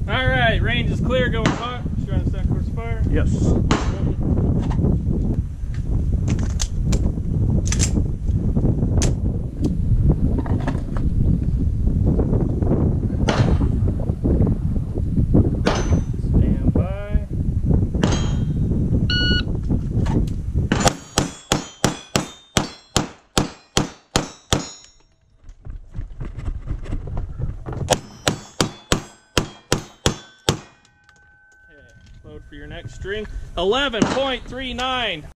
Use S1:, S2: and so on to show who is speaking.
S1: All right, range is clear. Going fire. Trying to stand course fire.
S2: Yes.
S1: Stand by. Okay, load for your next string. 11.39.